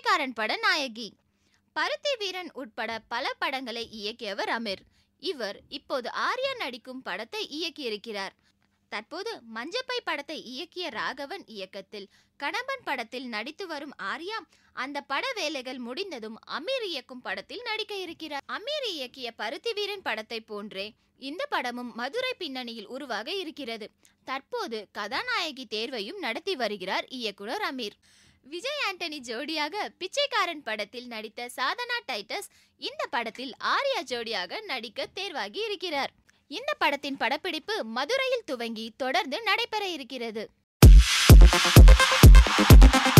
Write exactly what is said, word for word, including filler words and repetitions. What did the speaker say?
பிச்சைக்காரன் பட நாயகி. பருத்தி வீரன் உட்பட பல படங்களை இயக்கியவர் அமீர். இவர் இப்போது ஆர்யா நடிக்கும் படத்தை இயக்கியிருக்கிறார். தற்போது மஞ்சப்பை படத்தை இயக்கிய ராகவன் இயக்கத்தில் கடம்பன் படத்தில் நடித்து வரும் ஆர்யா அந்த பட வேலைகள் முடிந்ததும் அமீர் இயக்கும் படத்தில் நடிக்க இருக்கிறார். அமீர் இயக்கிய பருத்தி வீரன் படத்தை போன்றே இந்த படமும் மதுரை பின்னணியில் உருவாக இருக்கிறது. தற்போது கதாநாயகி தேர்வையும் நடத்தி வருகிறார் இயக்குனர் அமீர். விஜய் ஆண்டனி ஜோடியாக பிச்சைக்காரன் படத்தில் நடித்த சாதனா டைட்டஸ் இந்த படத்தில் ஆர்யா ஜோடியாக நடிக்க தேர்வாகி இருக்கிறார். இந்த படத்தின் படப்பிடிப்பு மதுரையில் துவங்கி தொடர்ந்து நடைபெற இருக்கிறது.